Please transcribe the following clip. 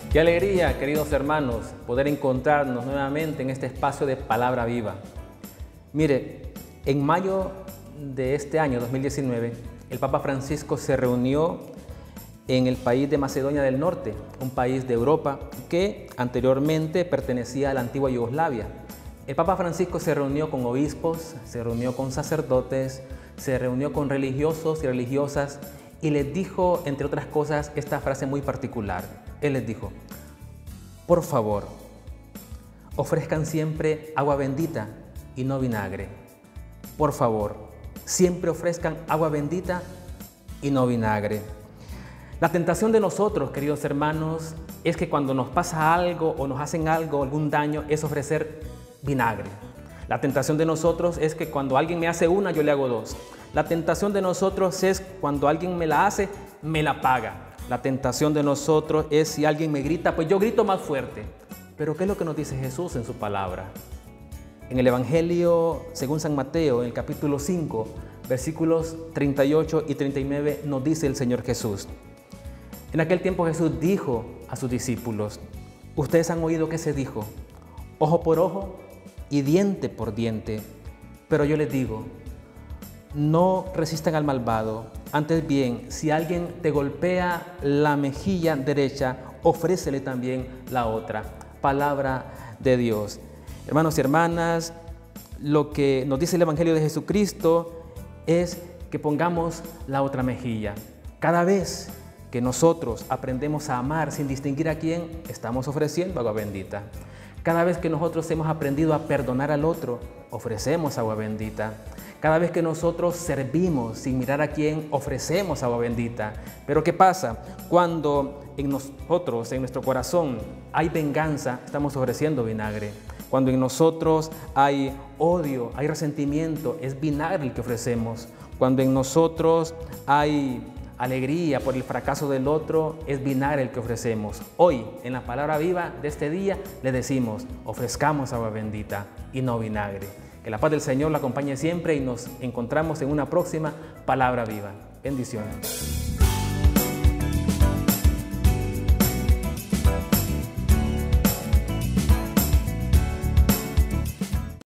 Qué alegría, queridos hermanos, poder encontrarnos nuevamente en este espacio de Palabra Viva. Mire, en mayo de este año 2019, el Papa Francisco se reunió en el país de Macedonia del Norte, un país de Europa que anteriormente pertenecía a la antigua Yugoslavia. El Papa Francisco se reunió con obispos, se reunió con sacerdotes, se reunió con religiosos y religiosas y les dijo, entre otras cosas, esta frase muy particular. Él les dijo: por favor, ofrezcan siempre agua bendita y no vinagre. Por favor, siempre ofrezcan agua bendita y no vinagre. La tentación de nosotros, queridos hermanos, es que cuando nos pasa algo o nos hacen algo, algún daño, es ofrecer vinagre. La tentación de nosotros es que cuando alguien me hace una, yo le hago dos. La tentación de nosotros es cuando alguien me la hace, me la paga. La tentación de nosotros es si alguien me grita, pues yo grito más fuerte. Pero ¿qué es lo que nos dice Jesús en su palabra? En el Evangelio según San Mateo, en el capítulo 5, versículos 38 y 39, nos dice el Señor Jesús: en aquel tiempo Jesús dijo a sus discípulos: ustedes han oído que se dijo, ojo por ojo y diente por diente. Pero yo les digo, no resistan al malvado. Antes bien, si alguien te golpea la mejilla derecha, ofrécele también la otra. Palabra de Dios. Hermanos y hermanas, lo que nos dice el Evangelio de Jesucristo es que pongamos la otra mejilla. Cada vez que nosotros aprendemos a amar sin distinguir a quién, estamos ofreciendo agua bendita. Cada vez que nosotros hemos aprendido a perdonar al otro, ofrecemos agua bendita. Cada vez que nosotros servimos sin mirar a quién, ofrecemos agua bendita. Pero ¿qué pasa? Cuando en nosotros, en nuestro corazón, hay venganza, estamos ofreciendo vinagre. Cuando en nosotros hay odio, hay resentimiento, es vinagre el que ofrecemos. Cuando en nosotros hay alegría por el fracaso del otro, es vinagre el que ofrecemos. Hoy, en la palabra viva de este día, le decimos: ofrezcamos agua bendita y no vinagre. Que la paz del Señor la acompañe siempre y nos encontramos en una próxima palabra viva. Bendiciones.